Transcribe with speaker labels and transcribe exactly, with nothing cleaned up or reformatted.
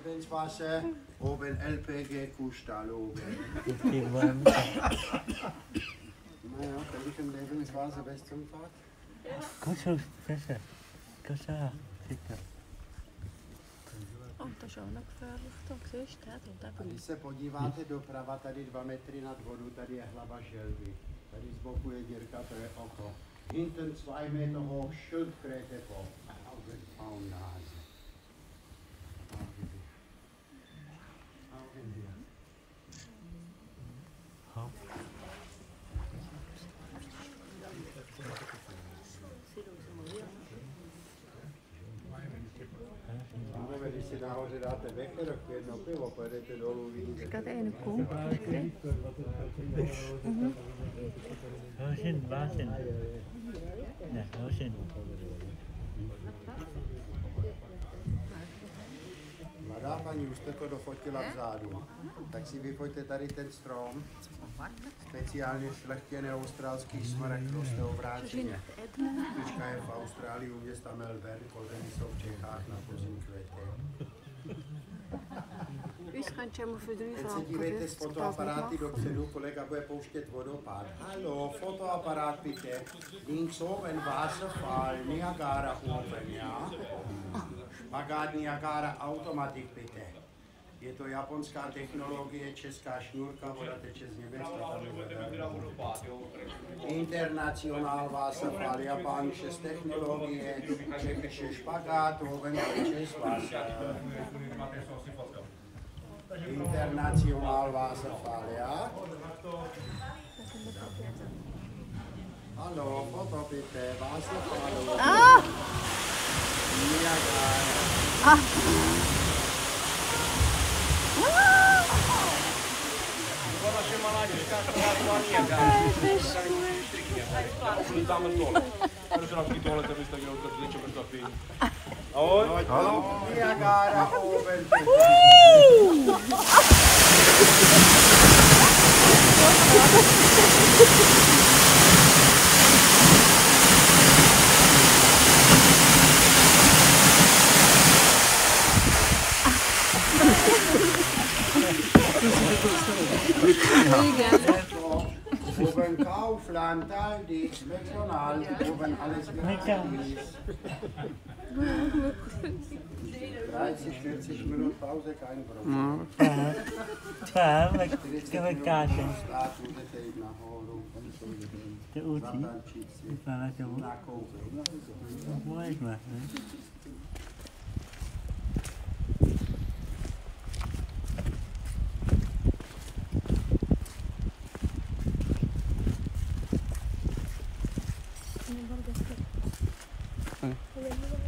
Speaker 1: Lebenswasser, oben L P G Kuhstall oben. Naja, kann ich im Lebenswasser bis zum Fahrt?
Speaker 2: Komm schon, besser. Komm schon, sicher.
Speaker 3: Oh, to je ono gefährlich, to siehst du, da
Speaker 1: A když se podíváte doprava, tady dva metry nad vodu, tady je hlava želvy. Tady z boku je dírka, to je oko. Hinten zwei Meter hoch, Schildkröte vor. Augenpaunase. Augenbier.
Speaker 2: Hopp.
Speaker 1: Když si nahoře dáte becherok, jedno pivo, pojedete dolů, vidíte.
Speaker 3: Říkáte jen kum?
Speaker 2: Hošin, vášin. Ne, hošin.
Speaker 1: Mladá paní, už jste to dofotila vzadu. Tak si vyfoťte tady ten strom. Speciálně šlechtěný australský smrek roste obráceně. Tyčka je v Austrálii u města Melbourne, kořeny jsou v Čechách na podzim květě. Teď se dívejte z fotoaparáty dopředu, kolega bude pouštět vodopád. Hallo, fotoaparát bitte. Links oben Wasserfall, Niagara oben, ja? Magát Niagara Automatik bitte. Je to japonská technologie, česká šňůrka, voda teče z Německa. International Wasserfall, Japan, šest technologie, Češi špagát, oben teče z Wasser. International Wasserfall, ja? Hallo, foto bitte, Wasserfall.
Speaker 3: Ah!
Speaker 1: Niagara.
Speaker 3: Ah!
Speaker 4: Byla naše malá dětská škola Niagara. Šli tam dole. Protože na tohle to byste měl to něčeho překvapení. Ahoj.
Speaker 1: Hallo. Niagara oben. Oben Kaufland, Aldi, McDonald's, oben alles gratis. dreißig, vierzig Minuten Pause, kein Problem.
Speaker 2: Fám, tak to vykáže.
Speaker 1: Můžete jít nahoru,
Speaker 2: Ty učí?
Speaker 1: zatančit si,
Speaker 2: Vypadá na čemu?
Speaker 1: nakoupit.
Speaker 2: Možná, ne?
Speaker 3: Nebyl deset.